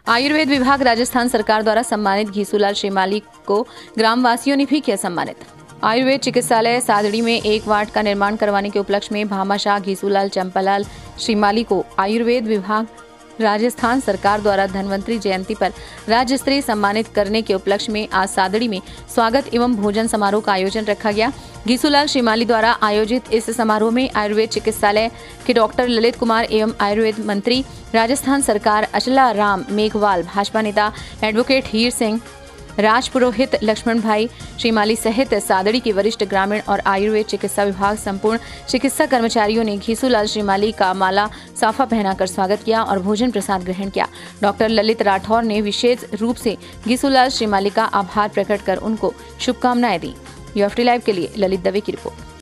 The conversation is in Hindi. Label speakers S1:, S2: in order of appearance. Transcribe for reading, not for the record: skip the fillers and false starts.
S1: आयुर्वेद विभाग राजस्थान सरकार द्वारा सम्मानित घीसूलाल श्रीमाली को ग्रामवासियों ने भी किया सम्मानित। आयुर्वेद चिकित्सालय सादड़ी में 1 वार्ड का निर्माण करवाने के उपलक्ष्य में भामाशाह घीसूलाल चंपालाल श्रीमाली को आयुर्वेद विभाग राजस्थान सरकार द्वारा धन्वंतरी जयंती पर राज्य स्तरीय सम्मानित करने के उपलक्ष्य में आज सादड़ी में स्वागत एवं भोजन समारोह का आयोजन रखा गया। घीसूलाल श्रीमाली द्वारा आयोजित इस समारोह में आयुर्वेद चिकित्सालय के डॉक्टर ललित कुमार एवं आयुर्वेद मंत्री राजस्थान सरकार अचला राम मेघवाल, भाजपा नेता एडवोकेट हीर सिंह, राज पुरोहित, लक्ष्मण भाई श्रीमाली सहित सादड़ी के वरिष्ठ ग्रामीण और आयुर्वेद चिकित्सा विभाग संपूर्ण चिकित्सा कर्मचारियों ने घीसूलाल श्रीमाली का माला साफा पहनाकर स्वागत किया और भोजन प्रसाद ग्रहण किया। डॉक्टर ललित राठौर ने विशेष रूप से घीसूलाल श्रीमाली का आभार प्रकट कर उनको शुभकामनाएं दी। यूएफटी लाइव के लिए ललित दवे की रिपोर्ट।